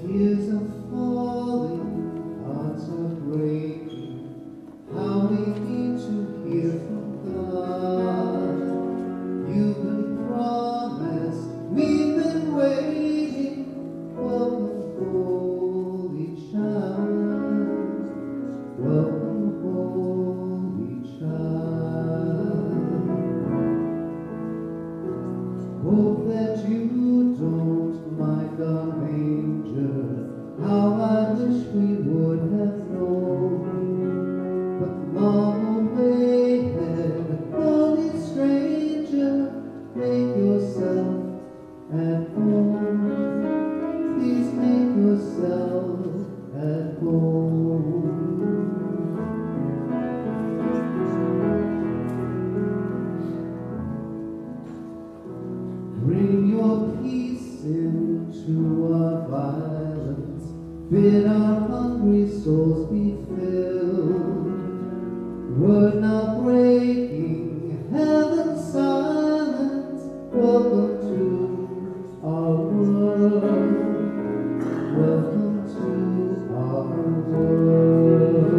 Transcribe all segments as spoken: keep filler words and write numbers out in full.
Tears are falling, hearts are breaking. How we need to hear from God. You've been promised, we've been waiting. Welcome, Holy Child. Welcome, Holy Child. Hope that you don't mind our manger. How I wish we would have known. But Mama way ahead, holy stranger, make yourself at home. Please make yourself at home. Bring your peace into our violence. Bid our hungry souls be filled. Word now breaking, heaven silent. Welcome to our world. Welcome to our world.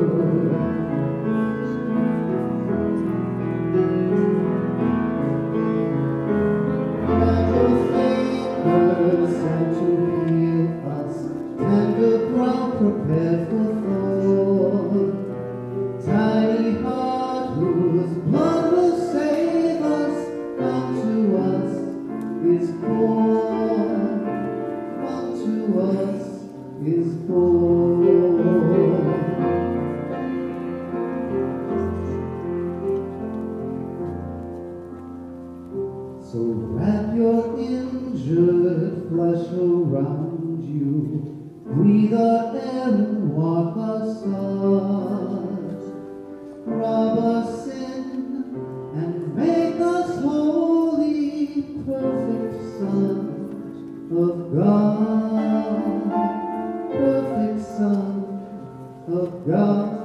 Grab your fingers and to heal us. Tender ground prepared for thorn. Tiny heart whose blood will save us. Unto us is born. Unto us is born. So wrap your injured flesh around you. Breathe our air and walk our stars. Rob us in and make us holy. Perfect Son of God. Perfect Son of God.